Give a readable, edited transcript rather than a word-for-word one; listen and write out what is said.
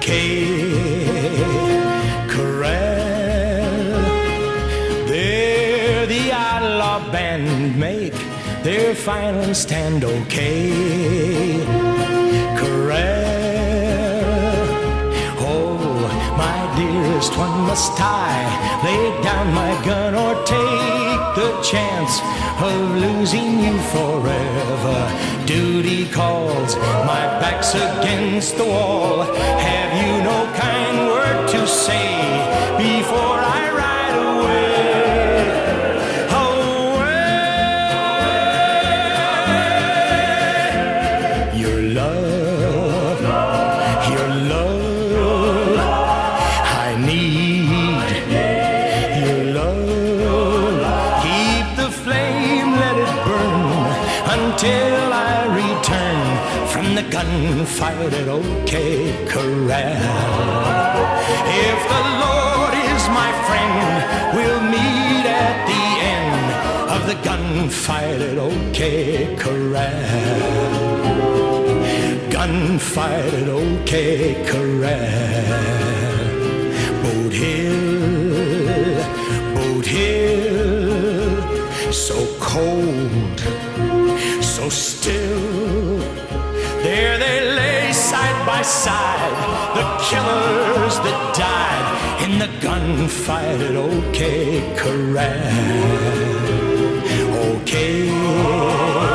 O.K. Corral. There the outlaw band make their final stand. O.K. Corral. Oh, my dearest one, must I lay down my gun or take the chance of losing you forever? Duty calls, my back's against the wall. Have you no kind word to say before I ride away? Away. Your love, I need your love. Keep the flame, let it burn until I return from the gunfight at OK Corral. If the Lord is my friend, we'll meet at the end of the gunfight at OK Corral. Gunfight at OK Corral. Boat Hill, so cold, so still. There they lay side by side, the killers that died in the gunfight at OK Corral. OK